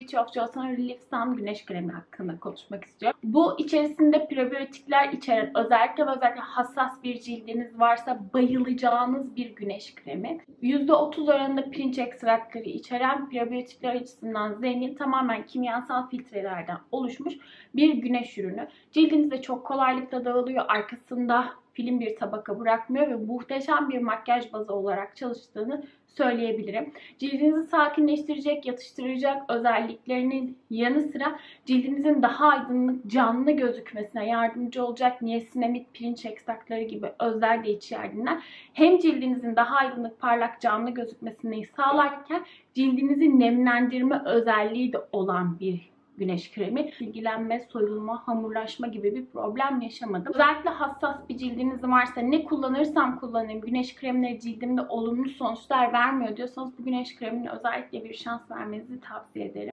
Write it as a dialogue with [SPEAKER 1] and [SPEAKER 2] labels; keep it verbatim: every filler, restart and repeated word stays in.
[SPEAKER 1] Beauty of Johnson Relief Sun güneş kremi hakkında konuşmak istiyorum. Bu içerisinde prebiyotikler içeren, özellikle ve özellikle hassas bir cildiniz varsa bayılacağınız bir güneş kremi. yüzde otuz oranında pirinç ekstrakları içeren, prebiyotikler açısından zengin, tamamen kimyasal filtrelerden oluşmuş bir güneş ürünü. Cildinizde çok kolaylıkla dağılıyor. Arkasında film bir tabaka bırakmıyor ve muhteşem bir makyaj bazı olarak çalıştığını söyleyebilirim. Cildinizi sakinleştirecek, yatıştıracak özelliklerinin yanı sıra cildinizin daha aydınlık, canlı gözükmesine yardımcı olacak niasinamid, pirinç ekstrakları gibi özler de içerdiğinden hem cildinizin daha aydınlık, parlak, canlı gözükmesini sağlarken cildinizi nemlendirme özelliği de olan bir güneş kremi. Silgilenme, soyulma, hamurlaşma gibi bir problem yaşamadım. Özellikle hassas bir cildiniz varsa ne kullanırsam kullanayım güneş kremleri cildimde olumlu sonuçlar vermiyor diyorsanız bu güneş kremine özellikle bir şans vermenizi tavsiye ederim.